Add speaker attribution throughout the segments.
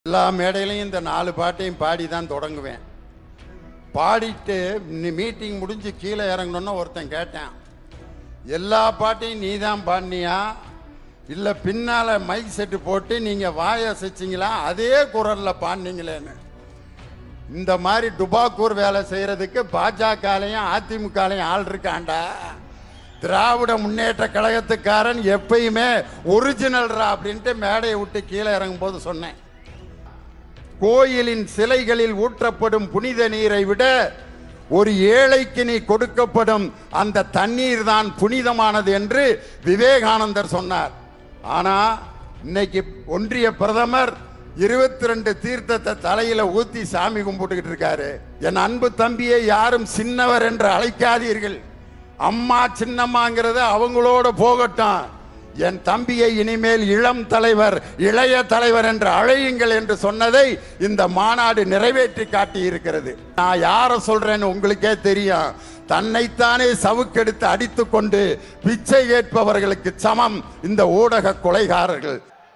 Speaker 1: எல்லா மேடையிலையும் இந்த 4 பாட்டையும் பாடி தான் தொடங்குவேன். பாடிட்டு மீட்டிங் முடிஞ்சு கீழே இறங்கணும்னு ஒருத்தன் கேட்டான், எல்லா பாட்டையும் நீ தான் பாடினியா இல்லை பின்னால் மைக் செட்டு போட்டு நீங்கள் வாயை அசைச்சிங்களா அதே குரலில் பாடினீங்களேன்னு. இந்த மாதிரி டுபாக்கூர் வேலை செய்கிறதுக்கு பாஜகலையும் அதிமுகலையும் ஆள் இருக்காண்டா. திராவிட முன்னேற்ற கழகத்துக்காரன் எப்பயுமே ஒரிஜினல்ரா அப்படின்ட்டு மேடையை விட்டு கீழே இறங்கும் போது சொன்னேன். கோயிலின் சிலைகளில் ஊற்றப்படும் புனித நீரை விட ஒரு ஏழைக்கு நீ கொடுக்கப்படும் அந்த தண்ணீர் தான் புனிதமானது என்று விவேகானந்தர் சொன்னார். ஆனா இன்னைக்கு ஒன்றிய பிரதமர் 22 தீர்த்தத்தை தலையில ஊத்தி சாமி கும்பிட்டுக்கிட்டு இருக்காரு. என் அன்பு தம்பியை யாரும் சின்னவர் என்று அழைக்காதீர்கள். அம்மா சின்னம்மாங்கிறது அவங்களோட போகட்டும். என் தம்பியை இனிமேல் இளம் தலைவர் இளைய தலைவர் என்று அழையுங்கள் என்று சொன்னதை இந்த மாநாடு நிறைவேற்றி காட்டி இருக்கிறது. நான் யாரை சொல்றேன்னு உங்களுக்கே தெரியும். தன்னைத்தானே சவுக்கெடுத்து அடித்து கொண்டு பிச்சை கேட்பவர்களுக்கு சமம் இந்த ஊடக கொலைகாரர்கள்.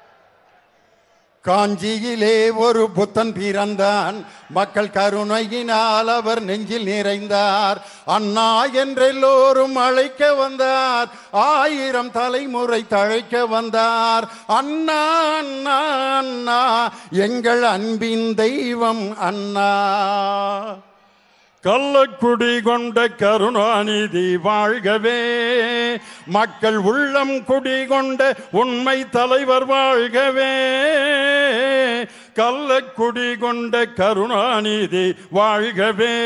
Speaker 1: காஞ்சியிலே ஒரு புத்தன் பிறந்தான், மக்கள் கருணையினால் அவர் நெஞ்சில் நிறைந்தார். அண்ணா என்றெல்லோரும் அழைக்க வந்தார், 1000 தலைமுறை தழைக்க வந்தார். அண்ணா அண்ணா அண்ணா எங்கள் அன்பின் தெய்வம் அண்ணா. கள்ளக்குடி கொண்ட கருணாநிதி வாழ்கவே, மக்கள் உள்ளம் குடி கொண்ட உண்மை தலைவர் வாழ்கவே. கள்ளக்குடி கொண்ட கருணாநிதி வாழ்கவே.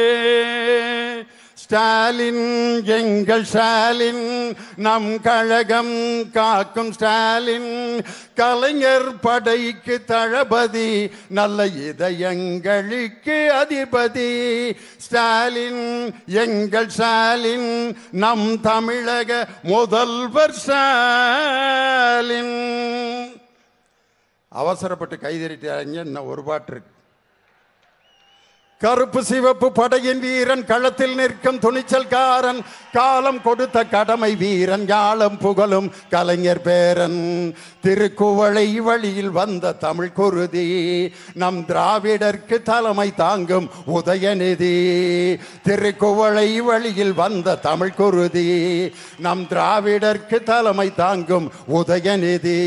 Speaker 1: ஸ்டாலின் எங்கள் ஸ்டாலின், நம் கழகம் காக்கும் ஸ்டாலின். கலைஞர் படைக்கு தளபதி, நல்ல இதயங்களுக்கு அதிபதி. ஸ்டாலின் எங்கள் ஸ்டாலின், நம் தமிழக முதல்வர் ஸ்டாலின். அவசரப்பட்டு கைதறிட்டாங்க. இன்னும் ஒரு பாட்டு இருக்கு. கருப்பு சிவப்பு படையின் வீரன், களத்தில் நிற்கும் துணிச்சல்காரன், காலம் கொடுத்த கடமை வீரன், ஞாலம் புகழும் கலைஞர் பேரன். திருக்குவளை வழியில் வந்த தமிழ் குருதி, நம் திராவிடர்க்கு தலைமை தாங்கும் உதயநிதி. திருக்குவளை வழியில் வந்த தமிழ் குருதி, நம் திராவிடர்க்கு தலைமை தாங்கும் உதயநிதி.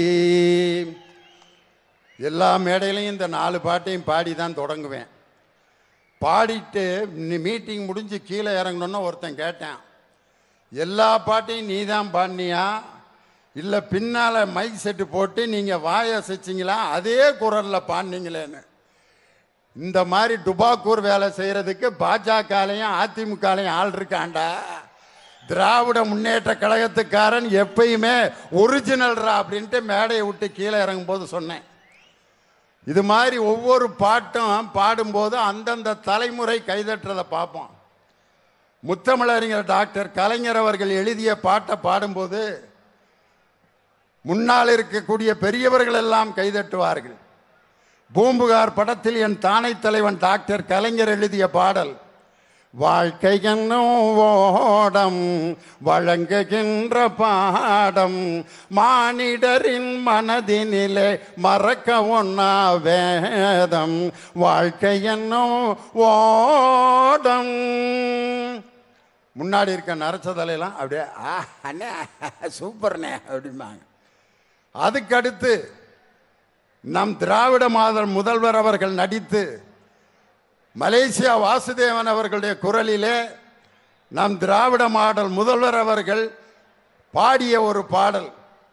Speaker 1: எல்லா மேடையிலையும் இந்த 4 பாட்டையும் பாடி தான் தொடங்குவேன். பாடிட்டு மீட்டிங் முடிஞ்சு கீழே இறங்கணும்னு ஒருத்தன் கேட்டான், எல்லா பாட்டையும் நீ தான் பாடினியா இல்லை பின்னால் மைக் செட்டு போட்டு நீங்கள் வாயை அசைச்சிங்களா அதே குரலில் பாடினீங்களேன்னு. இந்த மாதிரி டுபாக்கூர் வேலை செய்கிறதுக்கு பாஜகலையும் அதிமுகலையும் ஆள் இருக்காண்டா. திராவிட முன்னேற்ற கழகத்துக்காரன் எப்பயுமே ஒரிஜினல்ரா அப்படின்ட்டு மேடையை விட்டு கீழே இறங்கும் போது சொன்னேன். இது மாதிரி ஒவ்வொரு பாட்டும் பாடும்போது அந்தந்த தலைமுறை கைதட்டுறதை பார்ப்போம். முத்தமிழறிஞர் டாக்டர் கலைஞர் அவர்கள் எழுதிய பாட்டை பாடும்போது முன்னால் இருக்கக்கூடிய பெரியவர்கள் எல்லாம் கைதட்டுவார்கள். பூம்புகார் படத்தில் என் தானை தலைவன் டாக்டர் கலைஞர் எழுதிய பாடல், வாழ்க்கை என்னும் ஓடம் வழங்குகின்ற பாடம், மானிடரின் மனதினிலே மறக்க ஒண்ணா வேதம். வாழ்க்கை என்னும் ஓடம். முன்னாடி இருக்க நரச்சதலையெல்லாம் அப்படியே அண்ணே சூப்பர்ண்ணே அப்படிம்பாங்க. அதுக்கடுத்து நம் திராவிட முதல்வர் அவர்கள் நடித்து மலேசியா வாசுதேவன் அவர்களுடைய குரலிலே நம் திராவிட மாடல் முதல்வர் அவர்கள் பாடிய ஒரு பாடல்,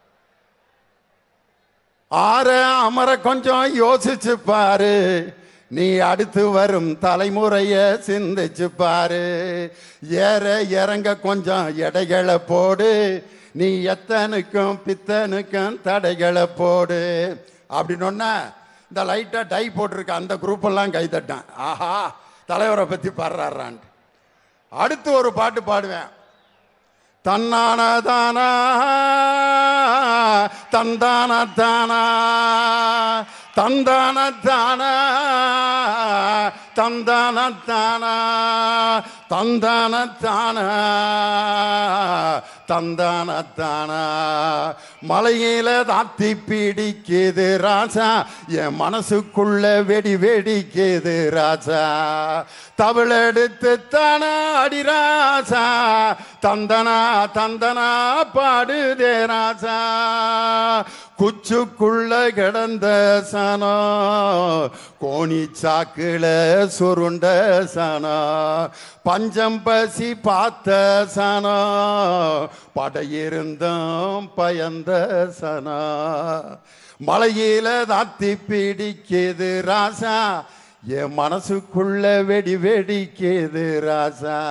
Speaker 1: ஆற அமர கொஞ்சம் யோசிச்சு பாரு, நீ அடுத்து வரும் தலைமுறைய சிந்திச்சு பாரு, ஏற இறங்க கொஞ்சம் எடைகளை போடு, நீ எத்தனுக்கும் பித்தனுக்கும் தடைகளை போடு அப்படின்னு இந்த லைட்டாக டை போட்டிருக்க அந்த குரூப் எல்லாம் கைதட்டான். ஆஹா தலைவரை பற்றி பாடுறான். அடுத்து ஒரு பாட்டு பாடுவேன், தன்னான தானா தந்தான தானா தந்தானத்தானா தந்தானத்தானா தந்தானத்தானா தந்தானத்தானா மலையில தாத்தி பிடிக்குது ராஜா என் மனசுக்குள்ள வெடி வெடிக்குது ராஜா தவிழெடுத்து தானா அடி ராஜா தந்தனா தந்தனா பாடுதே ராஜா குச்சுக்குள்ள கிடந்த சனா கோணி சாக்குல சுருண்ட சனா பஞ்சம் பசி பார்த்த சனா படையிருந்தும் பயந்த சனா மலையில தாத்தி பிடிக்குது ராசா என் மனசுக்குள்ள வெடி வெடிக்குது ராசா.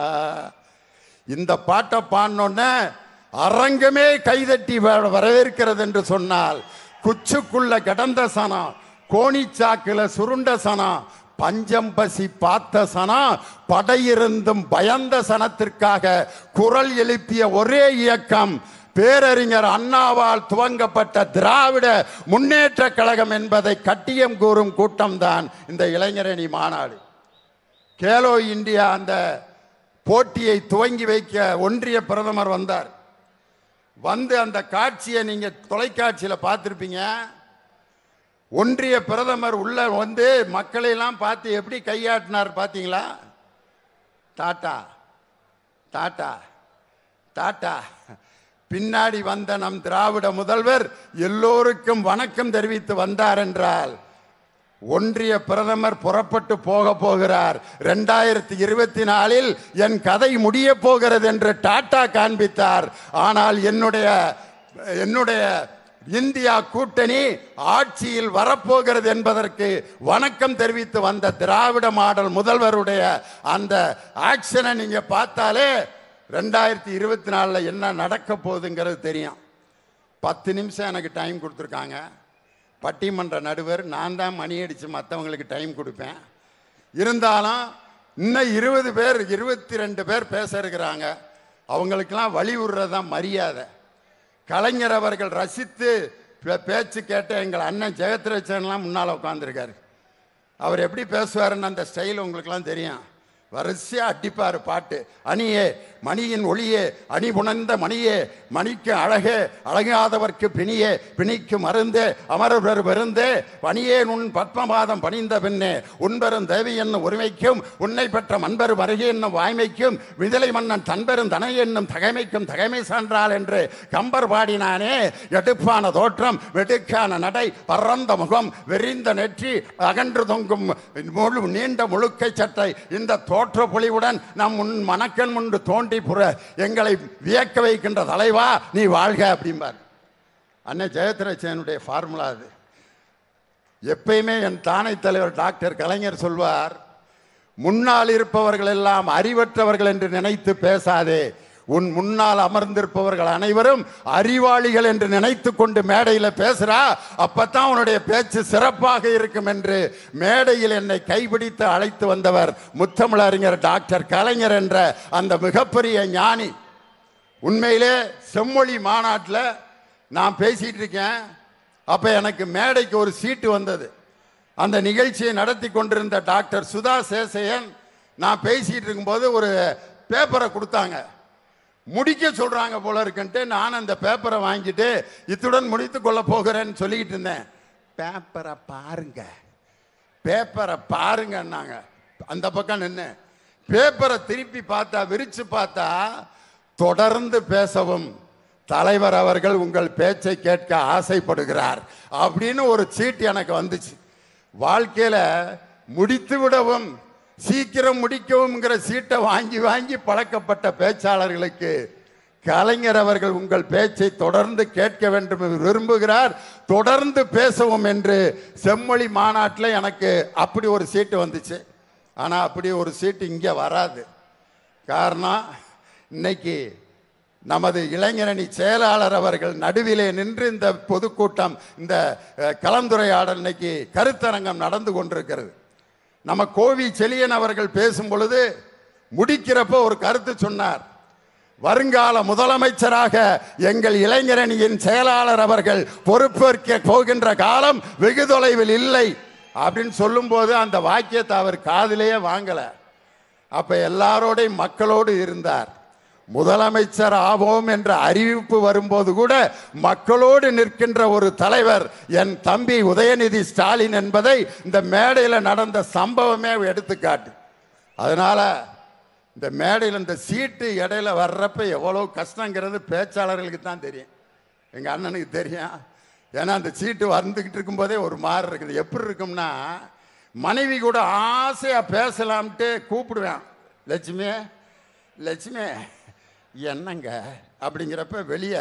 Speaker 1: இந்த பாட்டை பாடினோன்ன அரங்கமே கைதட்டி வரவேற்கிறது என்று சொன்னால் குச்சுக்குள்ள கிடந்த சனம் கோணிச்சாக்குல சுருண்ட சனம் பஞ்சம் பசி பார்த்த சனம் படையிருந்தும் பயந்த சனத்திற்காக குரல் எழுப்பிய ஒரே இயக்கம் பேரறிஞர் அண்ணாவால் துவங்கப்பட்ட திராவிட முன்னேற்ற கழகம் என்பதை கட்டியம் கூறும் கூட்டம்தான் இந்த இளைஞரணி மாநாடு. கேலோ இந்தியா அந்த போட்டியை துவங்கி வைக்க ஒன்றிய பிரதமர் வந்தார். வந்து அந்த காட்சியை நீங்க தொலைக்காட்சியில் பார்த்துருப்பீங்க. ஒன்றிய பிரதமர் உள்ள வந்து மக்களை எல்லாம் பார்த்து எப்படி கையாட்டினார் பார்த்தீங்களா? Tata tata tata. பின்னாடி வந்த நம் திராவிட முதல்வர் எல்லோருக்கும் வணக்கம் தெரிவித்து வந்தார் என்றால் ஒன்றிய பிரதமர் புறப்பட்டு போகிறார். 2024 என் கதை முடிய போகிறது என்று டாட்டா காண்பித்தார். ஆனால் என்னுடைய இந்தியா கூட்டணி ஆட்சியில் வரப்போகிறது என்பதற்கு வணக்கம் தெரிவித்து வந்த திராவிட மாடல் முதல்வருடைய அந்த ஆக்ஷனை நீங்க பார்த்தாலே 2024 என்ன நடக்க போகுதுங்கிறது தெரியும். 10 நிமிஷம் எனக்கு டைம் கொடுத்துருக்காங்க. பட்டிமன்ற நடுவர் நான் தான் மணி அடித்து மற்றவங்களுக்கு டைம் கொடுப்பேன். இருந்தாலும் இன்னும் 20 பேர் 22 பேர் பேச இருக்கிறாங்க. அவங்களுக்கெல்லாம் வழி விடுறதான் மரியாதை. கலைஞர் அவர்கள் ரசித்து பேச்சு கேட்ட எங்கள் அண்ணன் ஜெகத்ரட்சன்லாம் முன்னால் உட்காந்துருக்காரு. அவர் எப்படி பேசுவாருன்னு அந்த ஸ்டைல் உங்களுக்கெல்லாம் தெரியும். வரிசையா அடிப்பாரு பாட்டு. அணியே மணியின் ஒளியே அணி புணர்ந்த மணியே மணிக்கு அழகே அழகாதவர்க்கு பிணியே பிணிக்கு மருந்தே அமரர் பெருந்தே பணியே உன் பத்மபாதம் பணிந்த பின்னே உன்பெரும் தேவி என்னும் உரிமைக்கும் உன்னை பெற்ற மண்பெரும் வருகை என்னும் வாய்மைக்கும் விதலை மன்னன் தன்பெரும் தனை என்னும் தகைமைக்கும் தகைமை சான்றால் என்று கம்பர் பாடினானே. எடுப்பான தோற்றம் வெடுக்கான நடை பறந்த முகம் வெறிந்த நெற்றி அகன்று தொங்கும் நீண்ட முழுக்கை சட்டை இந்த தோற்ற பொலிவுடன் நம் முன் மணக்கன் முன்பு தோண்டி புற எங்களை வியக்க வைக்கின்ற தலைவா நீ வாழ்க அப்படிம்பார். அண்ணன் ஜெயத்ரட்சனுடைய ஃபார்முலா அது. எப்பயுமே என் தானை தலைவர் டாக்டர் கலைஞர் சொல்வார், முன்னால் இருப்பவர்கள் எல்லாம் அறிவற்றவர்கள் என்று நினைத்து பேசாதே, உன் முன்னால் அமர்ந்திருப்பவர்கள் அனைவரும் அறிவாளிகள் என்று நினைத்து கொண்டு மேடையில் பேசுறா, அப்பத்தான் உன்னுடைய பேச்சு சிறப்பாக இருக்கும் என்று மேடையில் என்னை கைபிடித்து அழைத்து வந்தவர் முத்தமிழறிஞர் டாக்டர் கலைஞர் என்ற அந்த மிகப்பெரிய ஞானி. உண்மையிலே செம்மொழி மாநாட்டில் நான் பேசிட்டு இருக்கேன். அப்ப எனக்கு மேடைக்கு ஒரு சீட்டு வந்தது. அந்த நிகழ்ச்சியை நடத்தி கொண்டிருந்த டாக்டர் சுதா சேசையன் நான் பேசிட்டு இருக்கும்போது ஒரு பேப்பரை கொடுத்தாங்க. முடிக்க சொல்றாங்க போல இருக்குன்ட்டு நான் அந்த பேப்பரை வாங்கிட்டு இத்துடன் முடித்து கொள்ள போகிறேன்னு சொல்லிக்கிட்டு இருந்தேன். பேப்பரை பாருங்கன்னாங்க. அந்த பக்கம் நின்று பேப்பரை திருப்பி பார்த்தா விரிச்சு பார்த்தா தொடர்ந்து பேசவும் தலைவர் அவர்கள் உங்கள் பேச்சை கேட்க ஆசைப்படுகிறார் அப்படின்னு ஒரு சீட்டு எனக்கு வந்துச்சு. வாழ்க்கையில முடித்து விடவும் சீக்கிரம் முடிக்கவும்ங்கிற சீட்டை வாங்கி வாங்கி பழக்கப்பட்ட பேச்சாளர்களுக்கு கலைஞர் அவர்கள் உங்கள் பேச்சை தொடர்ந்து கேட்க வேண்டும் விரும்புகிறார், தொடர்ந்து பேசவும் என்று செம்மொழி மாநாட்டில் எனக்கு அப்படி ஒரு சீட்டு வந்துச்சு. ஆனால் அப்படி ஒரு சீட்டு இங்கே வராது. காரணம், இன்னைக்கு நமது இளைஞரணி செயலாளர் அவர்கள் நடுவிலே நின்று இந்த பொதுக்கூட்டம் இந்த கலந்துரையாடல் இன்னைக்கு கருத்தரங்கம் நடந்து கொண்டிருக்கிறது. நம்ம கோவி செழியன் அவர்கள் பேசும் பொழுது முடிக்கிறப்ப ஒரு கருத்து சொன்னார். வருங்கால முதலமைச்சராக எங்கள் இளைஞரணியின் செயலாளர் அவர்கள் பொறுப்பேற்க போகின்ற காலம் வெகு தொலைவில் இல்லை அப்படின்னு சொல்லும்போது அந்த வாக்கியத்தை அவர் காதிலேயே வாங்கல. அப்ப எல்லாரோடையும் மக்களோடு இருந்தார். முதலமைச்சர் ஆவோம் என்ற அறிவிப்பு வரும்போது கூட மக்களோடு நிற்கின்ற ஒரு தலைவர் என் தம்பி உதயநிதி ஸ்டாலின் என்பதை இந்த மேடையில் நடந்த சம்பவமே எடுத்துக்காட்டு. அதனால இந்த மேடையில் இந்த சீட்டு இடையில வர்றப்ப எவ்வளோ கஷ்டங்கிறது பேச்சாளர்களுக்கு தான் தெரியும், எங்கள் அண்ணனுக்கு தெரியும். ஏன்னா அந்த சீட்டு வந்துக்கிட்டு இருக்கும்போதே ஒரு மாதிரி இருக்குது. எப்படி இருக்கும்னா, மனைவி கூட ஆசையாக பேசலாம்ட்டு கூப்பிடுவேன், லட்சுமி லட்சுமி என்னங்க அப்படிங்கிறப்ப வெளியே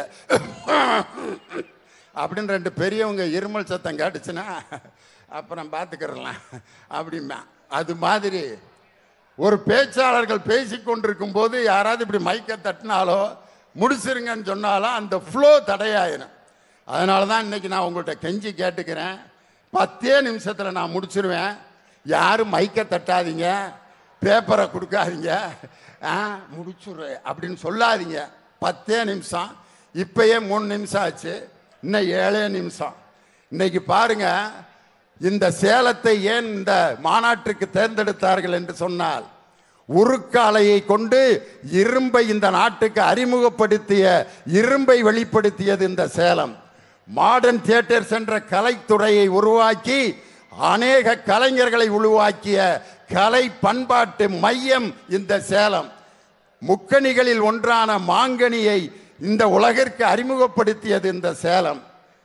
Speaker 1: அப்படின்னு ரெண்டு பெரியவங்க இருமல் சத்தம் கேட்டுச்சுன்னா அப்புறம் பார்த்துக்கிறலாம் அப்படிம்பா. அது மாதிரி ஒரு பேச்சாளர்கள் பேசிக்கொண்டிருக்கும் போது யாராவது இப்படி மைக்கை தட்டினாலோ முடிச்சிருங்கன்னு சொன்னாலும் அந்த ஃப்ளோ தடையாயிரும். அதனால தான் இன்னைக்கு நான் உங்கள்கிட்ட கெஞ்சி கேட்டுக்கிறேன், 10 நிமிஷத்தில் நான் முடிச்சிருவேன். யாரும் மைக்கை தட்டாதீங்க, பேப்பரை கொடுக்காதீங்க, முடிச்சுரு அப்படின்னு சொல்லாதீங்க. 10 நிமிஷம், இப்பயே 3 நிமிஷம் ஆச்சு, இன்னும் 7 நிமிஷம். இன்னைக்கு பாருங்க, இந்த சேலத்தை ஏன் இந்த மாநாட்டுக்கு தேர்ந்தெடுத்தார்கள் என்று சொன்னால், உருக்காலையை கொண்டு இரும்பை இந்த நாட்டுக்கு அறிமுகப்படுத்திய, இரும்பை வெளிப்படுத்தியது இந்த சேலம். மாடர்ன் தியேட்டர்ஸ் என்ற கலைத்துறையை உருவாக்கி அநேக கலைஞர்களை உருவாக்கிய கலை பண்பாட்டு மையம் இந்த சேலம். முக்கணிகளில் ஒன்றான மாங்கனியை இந்த உலகிற்கு அறிமுகப்படுத்தியது இந்த சேலம்.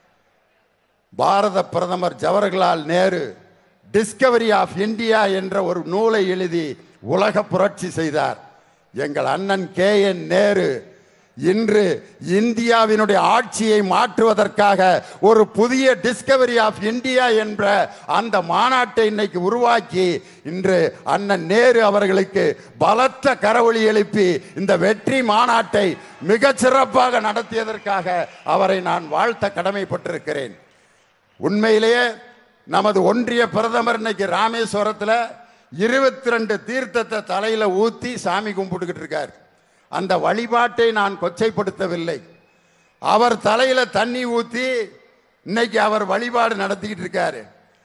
Speaker 1: பாரத பிரதமர் Jawaharlal Nehru discovery of India என்ற ஒரு நூலை எழுதி உலக புரட்சி செய்தார். எங்கள் அண்ணன் KN நேரு இன்று இந்தியாவினுடைய ஆட்சியை மாற்றுவதற்காக ஒரு புதிய டிஸ்கவரி ஆஃப் இந்தியா என்ற அந்த மாநாட்டை இன்னைக்கு உருவாக்கி இன்று அண்ணன் நேரு அவர்களுக்கு பலத்த கரவொலி எழுப்பி இந்த வெற்றி மாநாட்டை மிகச் சிறப்பாக நடத்தியதற்காக அவரை நான் வாழ்த்த கடமைப்பட்டிருக்கிறேன். உண்மையிலேயே நமது ஒன்றிய பிரதமர் இன்னைக்கு ராமேஸ்வரத்தில் 22 தீர்த்தத்தை தலையில ஊத்தி சாமி கும்பிட்டுக்கிட்டு இருக்கார். அந்த வழிபாட்டை நான் கொச்சைப்படுத்தவில்லை. அவர் தலையில தண்ணி ஊத்தி இன்னைக்கு அவர் வழிபாடு நடத்திக்கிட்டு இருக்காரு.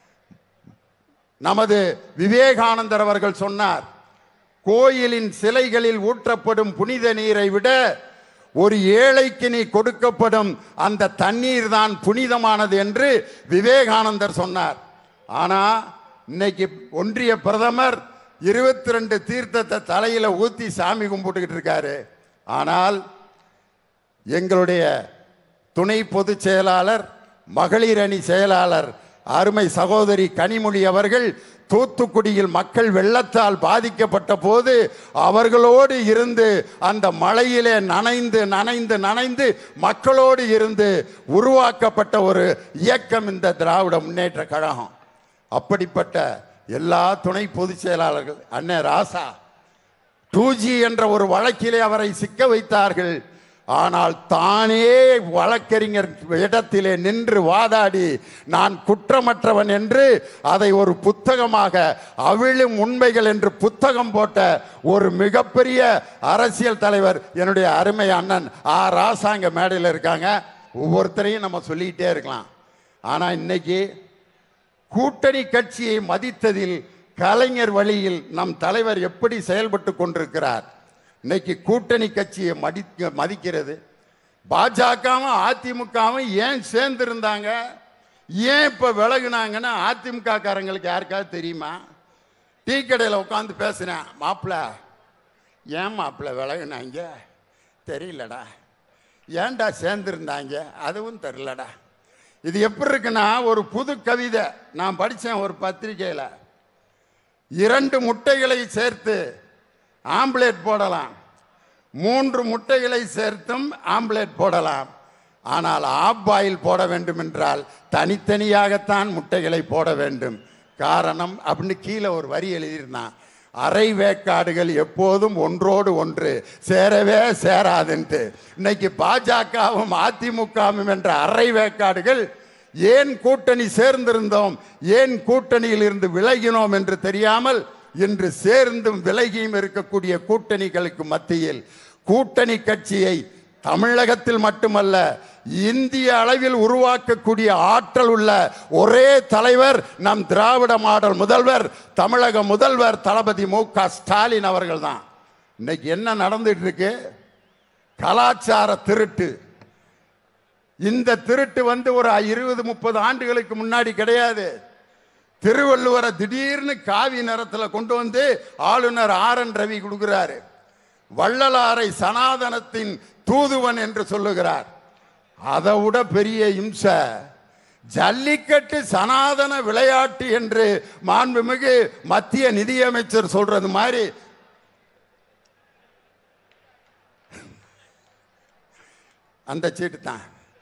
Speaker 1: நமது விவேகானந்தர் அவர்கள் சொன்னார், கோயிலின் சிலைகளில் ஊற்றப்படும் புனித நீரை விட ஒரு ஏழைக்கு நீ கொடுக்கப்படும் அந்த தண்ணீர் தான் புனிதமானது என்று விவேகானந்தர் சொன்னார். ஆனா இன்னைக்கு ஒன்றிய பிரதமர் 22 தீர்த்தத்தை தலையில ஊத்தி சாமி கும்பிட்டுக்கிட்டு இருக்காரு. ஆனால் எங்களுடைய துணை பொதுச் செயலாளர், மகளிர் அணி செயலாளர் அருமை சகோதரி கனிமொழி அவர்கள் தூத்துக்குடியில் மக்கள் வெள்ளத்தால் பாதிக்கப்பட்ட போது அவர்களோடு இருந்து அந்த மழையிலே நனைந்து நனைந்து நனைந்து மக்களோடு இருந்து உருவாக்கப்பட்ட ஒரு இயக்கம் இந்த திராவிட முன்னேற்ற கழகம். அப்படிப்பட்ட எல்லா துணை பொதுச் செயலாளர்கள், அண்ணன் ராசா 2G என்ற ஒரு வழக்கிலே அவரை சிக்க வைத்தார்கள். ஆனால் தானே வழக்கறிஞர் இடத்திலே நின்று வாதாடி நான் குற்றமற்றவன் என்று அதை ஒரு புத்தகமாக, அவிழும் உண்மைகள் என்று புத்தகம் போட்ட ஒரு மிகப்பெரிய அரசியல் தலைவர் என்னுடைய அருமை அண்ணன் ராசா இங்க மேடையில் இருக்காங்க. ஒவ்வொருத்தரையும் நம்ம சொல்லிக்கிட்டே இருக்கலாம். ஆனா இன்னைக்கு கூட்டணி கட்சியை மதித்ததில் கலைஞர் வழியில் நம் தலைவர் எப்படி செயல்பட்டு கொண்டிருக்கிறார். இன்னைக்கு கூட்டணி கட்சியை மதிக்கிறது. பாஜகவும் அதிமுகவும் ஏன் சேர்ந்து இருந்தாங்க, ஏன் இப்ப விலகுனாங்கன்னு அதிமுக காரங்களுக்கு யாருக்காவது தெரியுமா? டீ கடையில் உட்காந்து பேசுறேன், மாப்பிள்ள ஏன் மாப்பிள்ள விலகுனாங்க தெரியலடா, ஏன்டா சேர்ந்துருந்தாங்க அதுவும் தெரியலடா. இது எப்படி இருக்குன்னா, ஒரு புது கவிதை நான் படித்தேன் ஒரு பத்திரிகையில். 2 முட்டைகளை சேர்த்து ஆம்லேட் போடலாம், 3 முட்டைகளை சேர்த்தும் ஆம்லேட் போடலாம். ஆனால் ஆஃப் பாயில் போட வேண்டும் என்றால் தனித்தனியாகத்தான் முட்டைகளை போட வேண்டும். காரணம் அப்படின்னு கீழே ஒரு வரி எழுதியிருந்தான், அரை வேக்காடுகள் எப்போதும் ஒன்றோடு ஒன்று சேரவே சேராதுன்ட்டு. இன்னைக்கு பாஜகவும் அதிமுகவும் என்ற அரை வேக்காடுகள் ஏன் கூட்டணி சேர்ந்திருந்தோம், ஏன் கூட்டணியில் இருந்து விலகினோம் என்று தெரியாமல் இன்று சேர்ந்தும் விலகியும் இருக்கக்கூடிய கூட்டணிகளுக்கு மத்தியில் கூட்டணி கட்சியை தமிழகத்தில் மட்டுமல்ல இந்திய அளவில் உருவாக்கக்கூடிய ஆற்றல் உள்ள ஒரே தலைவர் நம் திராவிட மாடல் முதல்வர், தமிழக முதல்வர் தளபதி மு.க. ஸ்டாலின் அவர்கள் தான். இன்னைக்கு என்ன நடந்துட்டு இருக்கு? கலாச்சார திருட்டு. இந்த திருட்டு ஒரு 20-30 ஆண்டுகளுக்கு முன்னாடி கிடையாது. திருவள்ளுவரை திடீர்னு காவி நிறத்தில் கொண்டு வந்து ஆளுநர் RN ரவி கொடுக்கிறாரு. வள்ளலாரை சனாதனத்தின் தூதுவன் என்று சொல்லுகிறார். அதை விட பெரிய இம்சை ஜல்லிக்கட்டு சனாதன விளையாட்டு என்று மாண்புமிகு மத்திய நிதியமைச்சர் சொல்றது மாதிரி அந்த சீட்டு தான்.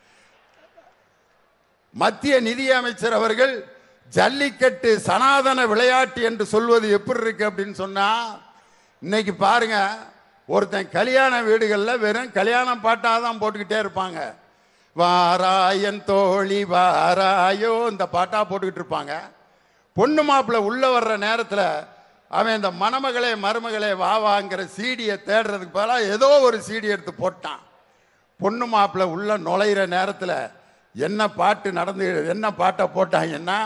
Speaker 1: மத்திய நிதியமைச்சர் அவர்கள் ஜல்லிக்கட்டு சனாதன விளையாட்டு என்று சொல்வது எப்படி இருக்கு அப்படின்னு சொன்னா, இன்னைக்கு பாருங்க, ஒருத்தன் கல்யாண வீடுகளில் வெறும் கல்யாணம் பாட்டாக தான் போட்டுக்கிட்டே இருப்பாங்க. வாராயன் தோழி வாராயோ இந்த பாட்டா போட்டுக்கிட்டு இருப்பாங்க. பொண்ணு மாப்பிள்ளை உள்ள வர்ற நேரத்தில் அவன் இந்த மணமகளே மருமகளே வாங்கிற சீடியை தேடுறதுக்கு பதிலாக ஏதோ ஒரு சீடி எடுத்து போட்டான். பொண்ணு மாப்பிள்ளை உள்ள நுழையிற நேரத்தில் என்ன பாட்டு நடந்து என்ன பாட்டை போட்டாங்கன்னா,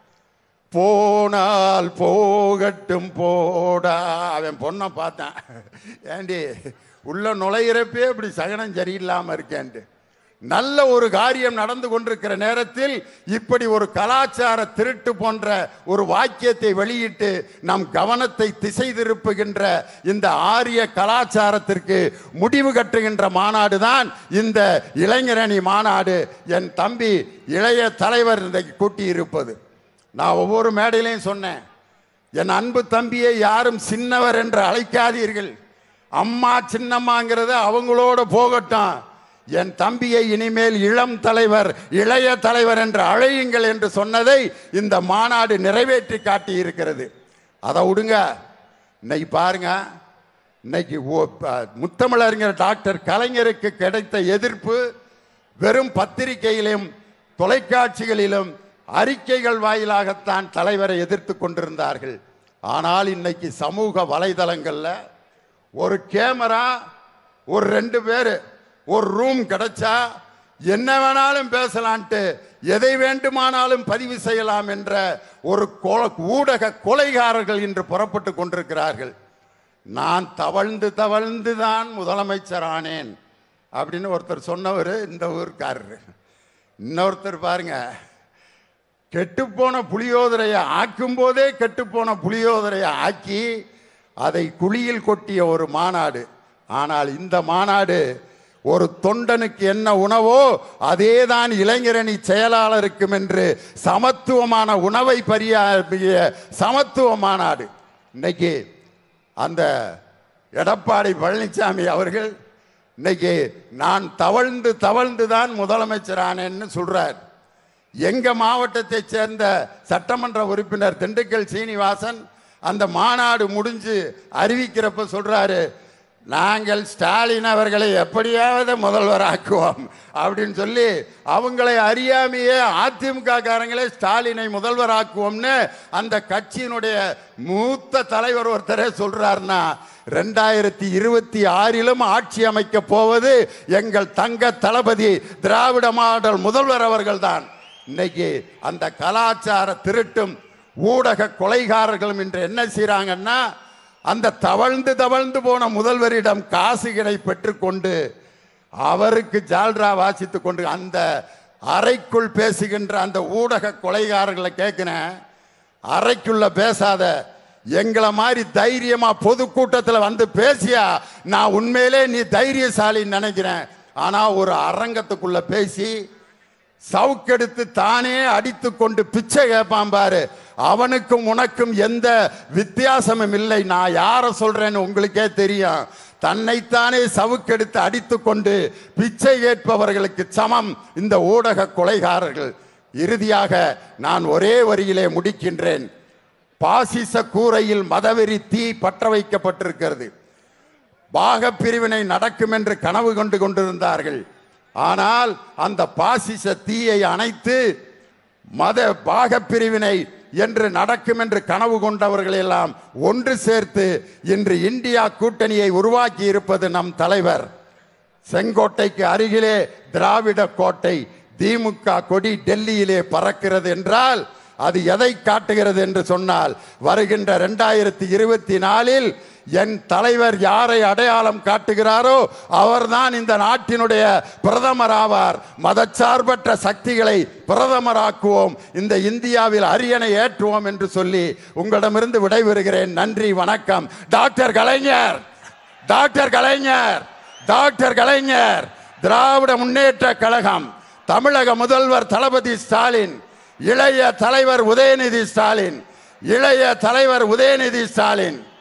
Speaker 1: போனால் போகட்டும் போடா. அவன் பொண்ணை பார்த்தான், ஏண்டி உள்ள நுழையிறப்பே இப்படி சகனம் சரியில்லாமல் இருக்கேன்ட்டு. நல்ல ஒரு காரியம் நடந்து கொண்டிருக்கிற நேரத்தில் இப்படி ஒரு கலாச்சார திருட்டு போன்ற ஒரு வாக்கியத்தை வெளியிட்டு நம் கவனத்தை திசை திருப்புகின்ற இந்த ஆரிய கலாச்சாரத்திற்கு முடிவு கட்டுகின்ற மாநாடு தான் இந்த இளைஞரணி மாநாடு. என் தம்பி இளைய தலைவர் இன்றைக்கு கூட்டி இருப்பது. நான் ஒவ்வொரு மேடையிலையும் சொன்னேன், என் அன்பு தம்பியை யாரும் சின்னவர் என்று அழைக்காதீர்கள். அம்மா சின்னம்மாங்கிறது அவங்களோட போகட்டும். என் தம்பியை இனிமேல் இளம் தலைவர் இளைய தலைவர் என்று அழையுங்கள் என்று சொன்னதை இந்த மாநாடு நிறைவேற்றி காட்டி இருக்கிறது. அதை விடுங்க. இன்னைக்கு பாருங்க, இன்னைக்கு முத்தமிழறிஞர் டாக்டர் கலைஞருக்கு கிடைத்த எதிர்ப்பு வெறும் பத்திரிகையிலும் தொலைக்காட்சிகளிலும் அறிக்கைகள் வாயிலாகத்தான் தலைவரை எதிர்த்து கொண்டிருந்தார்கள். ஆனால் இன்னைக்கு சமூக வலைதளங்கள்ல ஒரு கேமரா, ஒரு 2 பேர், ஒரு ரூம் கிடைச்சா என்ன வேணாலும் பேசலான்ட்டு எதை வேண்டுமானாலும் பதிவு செய்யலாம் என்ற ஒரு ஊடக கொலைகாரர்கள் இன்று புறப்பட்டு கொண்டிருக்கிறார்கள். நான் தவழ்ந்து தவழ்ந்து தான் முதலமைச்சர் ஆனேன் அப்படின்னு ஒருத்தர் சொன்னவர் இந்த ஊர்க்காரரு. இன்னொருத்தர் பாருங்க, கெட்டுப்போன புளியோதரையை ஆக்கும் போதே கெட்டுப்போன புளியோதரையை ஆக்கி அதை குழியில் கொட்டிய ஒரு மாநாடு. ஆனால் இந்த மாநாடு ஒரு தொண்டனுக்கு என்ன உணவோ அதேதான் இளைஞரணி செயலாளருக்கும் என்று சமத்துவமான உணவை பரியாறிய சமத்துவ மாநாடு. இன்னைக்கு அந்த எடப்பாடி பழனிசாமி அவர்கள் இன்னைக்கு நான் தவழ்ந்து தவழ்ந்து தான் முதலமைச்சர் ஆனேன்னு சொல்றார். எங்க மாவட்டத்தை சேர்ந்த சட்டமன்ற உறுப்பினர் திண்டுக்கல் சீனிவாசன் அந்த மாநாடு முடிஞ்சு அறிவிக்கிறப்ப சொல்றாரு, நாங்கள் ஸ்டாலின் அவர்களை எப்படியாவது முதல்வராக்குவோம் அப்படின்னு சொல்லி அவங்களை அறியாமையே அதிமுக காரங்களே ஸ்டாலினை முதல்வராக்குவோம்னு அந்த கட்சியினுடைய மூத்த தலைவர் ஒருத்தரே சொல்றாருன்னா, 2026 ஆட்சி அமைக்க போவது எங்கள் தங்க தளபதி திராவிட மாடல் முதல்வர் அவர்கள் தான். இன்னைக்கு அந்த கலாச்சார திருட்டும் ஊடக கொலைகாரர்களும் இன்று என்ன செய்யறாங்கன்னா, அந்த தவழ்ந்து தவழ்ந்து போன முதல்வரிடம் காசுகளை பெற்றுக்கொண்டு அவருக்கு ஜால்ரா வாசித்து கொண்டு அந்த அறைக்குள் பேசுகின்ற அந்த ஊடக கொலைகாரர்களை கேட்கிறேன், அறைக்குள்ள பேசாத, எங்களை மாதிரி தைரியமா பொதுக்கூட்டத்தில் வந்து பேசியா நான் உண்மையிலே நீ தைரியசாலின்னு நினைக்கிறேன். ஆனா ஒரு அரங்கத்துக்குள்ள பேசி சவுக்கெடுத்து தானே அடித்து கொண்டு பிச்சை கேட்பான் பாரு, அவனுக்கும் உனக்கும் எந்த வித்தியாசமும் இல்லை. நான் யாரை சொல்றேன்னு உங்களுக்கே தெரியும். தன்னைத்தானே சவுக்கெடுத்து அடித்து கொண்டு பிச்சை கேட்பவர்களுக்கு சமம் இந்த ஊடக கொலைகாரர்கள். இறுதியாக நான் ஒரே வரியிலே முடிக்கின்றேன். பாசிச கூரையில் மதவெறி தீ பற்ற வைக்கப்பட்டிருக்கிறது. பாக பிரிவினை நடக்கும் என்று கனவு கொண்டு கொண்டிருந்தார்கள். ஆனால் அந்த பாசிச தீயை அணைத்து மத பாக பிரிவினை என்று நடக்கும் என்று கனவு கொண்டவர்கள் எல்லாம் ஒன்று சேர்த்து இன்று இந்தியா கூட்டணியை உருவாக்கி இருப்பது நம் தலைவர். செங்கோட்டைக்கு அருகிலே திராவிட கோட்டை, திமுக கொடி டெல்லியிலே பறக்கிறது என்றால் அது எதை காட்டுகிறது என்று சொன்னால், வருகின்ற 2024 என் தலைவர் யாரை அடையாளம் காட்டுகிறாரோ அவர்தான் இந்த நாட்டினுடைய பிரதமர் ஆவார். மதச்சார்பற்ற சக்திகளை பிரதமராக்குவோம், இந்த இந்தியாவில் அரியணை ஏற்றுவோம் என்று சொல்லி உங்களிடமிருந்து விடைபெறுகிறேன். நன்றி, வணக்கம். Doctor Kalaignar, doctor Kalaignar, doctor Kalaignar, Dravida Munnetra Kazhagam, தமிழக முதல்வர் தளபதி ஸ்டாலின், இளைய தலைவர் உதயநிதி ஸ்டாலின், இளைய தலைவர் உதயநிதி ஸ்டாலின்.